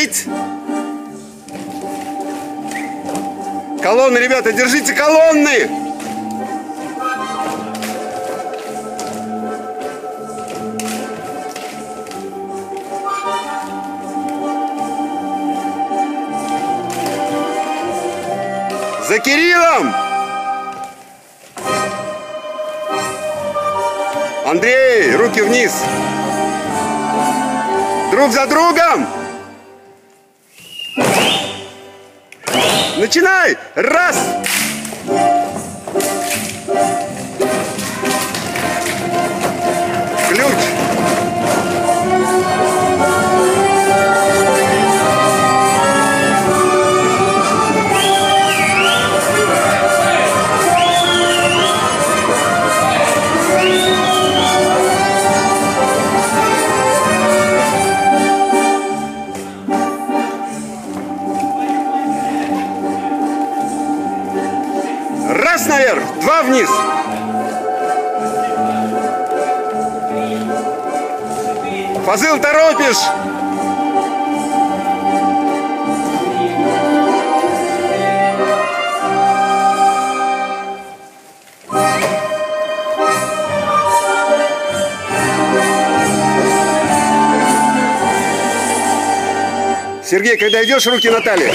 Открыть. Колонны, ребята, держите колонны. За Кириллом! Андрей, руки вниз! Друг за другом! Начинай! Раз! Ключ! Раз наверх, два вниз. Фазыл, торопишь. Сергей, когда идешь, руки на талии.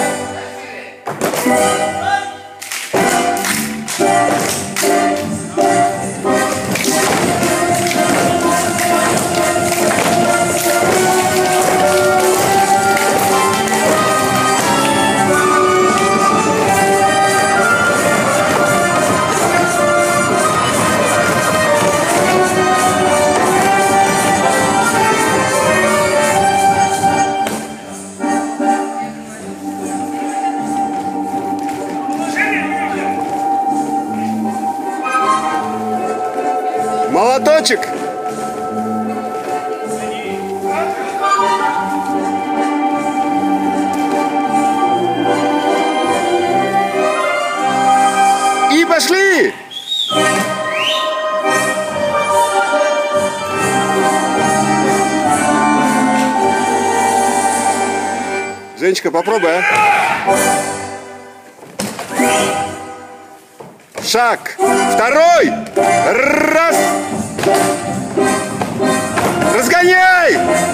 Молоточек. И пошли. Женечка, попробуй, а? Шаг. Второй. Раз. Разгоняй.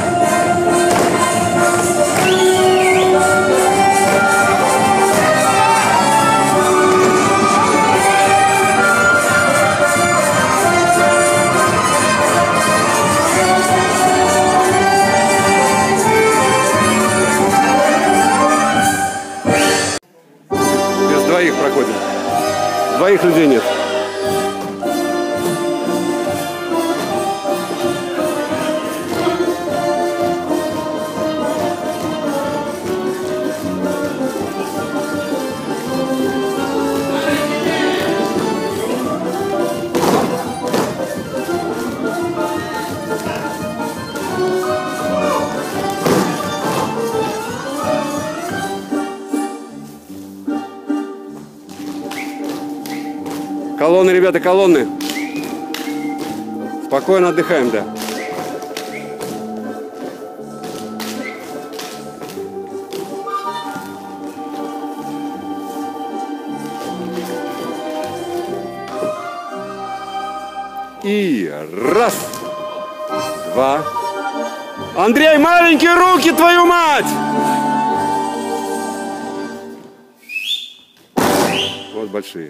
Без двоих проходим. Двоих людей нет. Колонны, ребята, колонны. Спокойно отдыхаем, да. И раз, два. Андрей, маленькие руки, твою мать! Вот большие.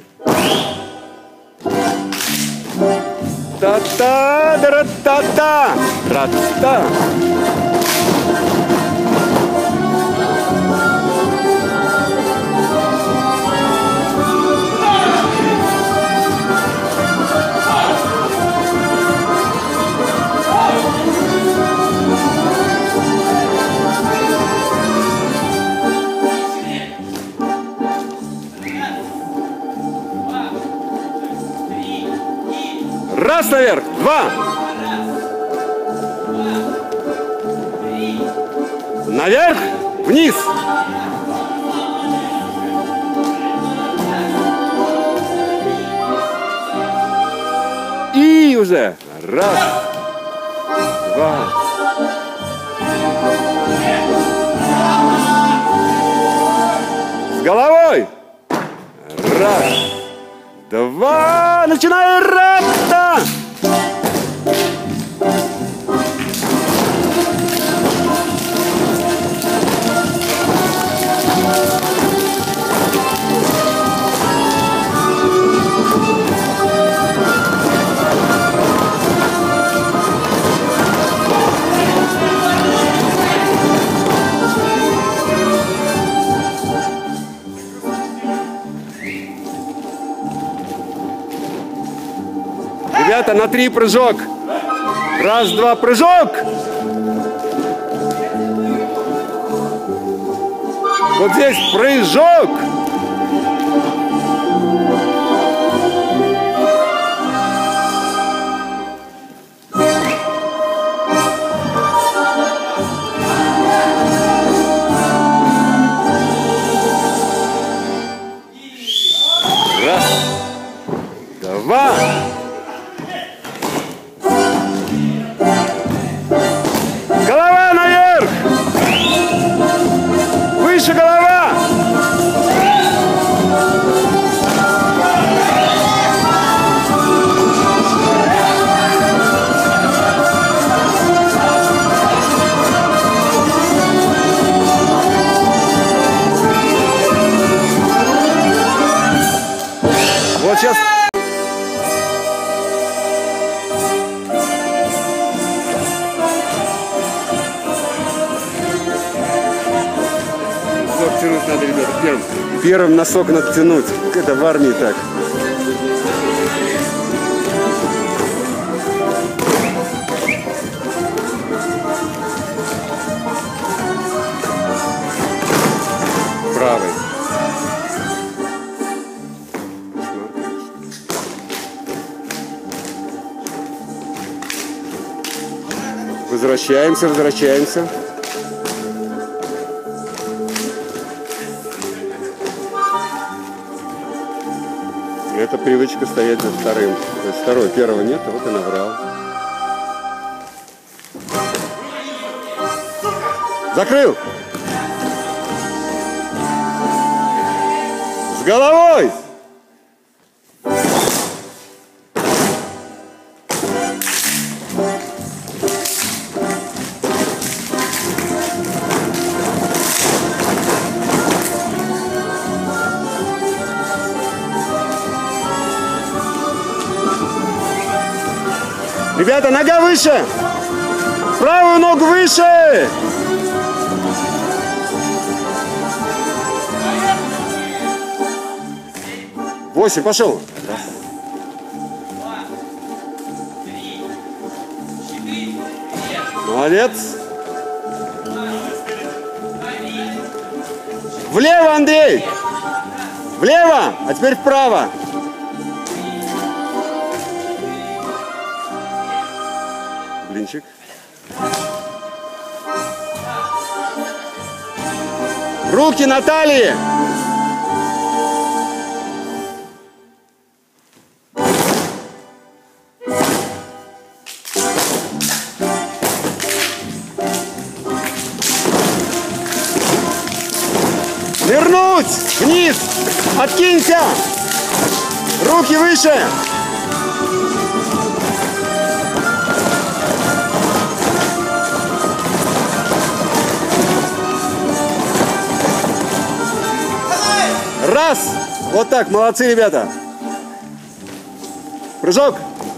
Та-та, да-та-та, ра-та. Раз наверх, два. Наверх, вниз. И уже. Раз, два. 2. Начинай. Ратта. Ребята, на 3 прыжок. 1, 2, прыжок. Вот здесь прыжок. Раз, 2. Голова наверх! Выше голова! Вот сейчас. Тянуть надо, ребята, первым носок надо тянуть. Это в армии так. Правый. Возвращаемся, возвращаемся. Это привычка стоять за вторым. То есть второй, первого нет, вот и набрал. Закрыл. С головой. Ребята, нога выше! Правую ногу выше! Восемь, пошел! Молодец! Влево, Андрей! Влево! А теперь вправо! Блинчик. Руки на талии. Нырнуть вниз. Откинься. Руки выше. Раз! Вот так, молодцы, ребята! Прыжок!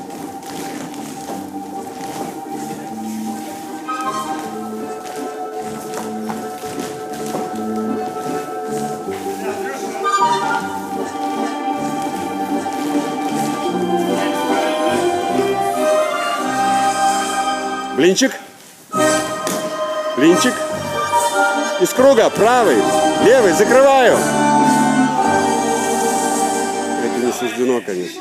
Блинчик. Блинчик. Из круга, правый, левый, закрываю. Это не суждено, конечно.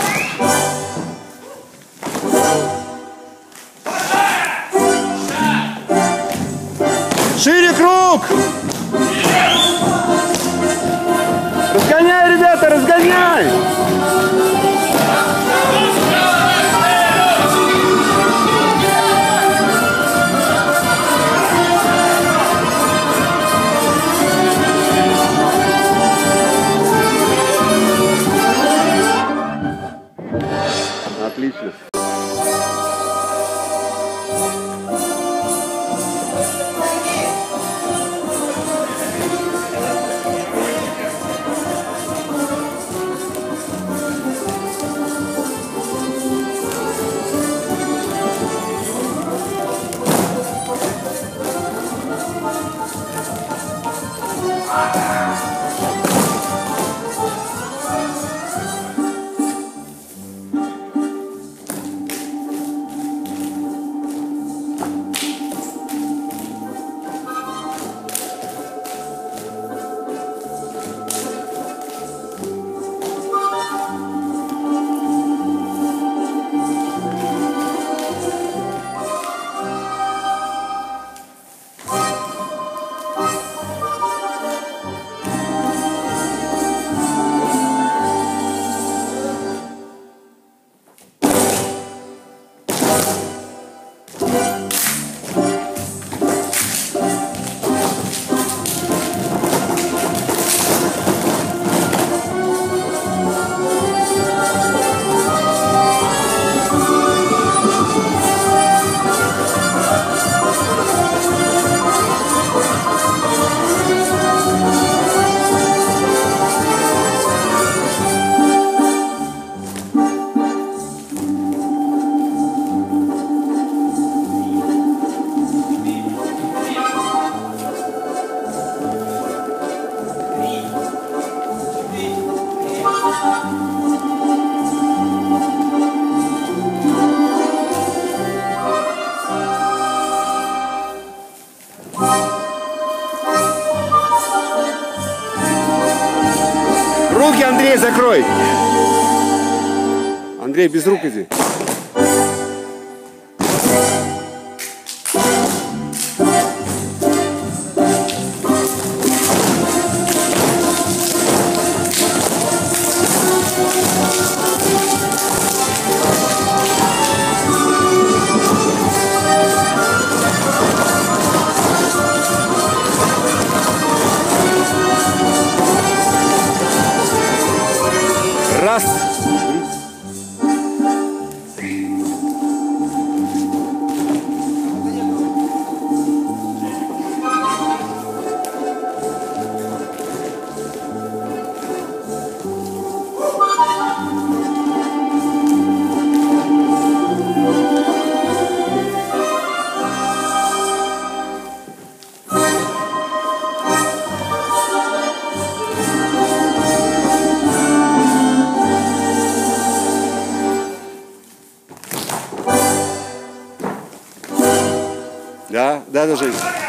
Шире круг! Разгоняй, ребята, разгоняй! Руки, Андрей, закрой. Андрей, без рук иди. Раз. Да, Жень.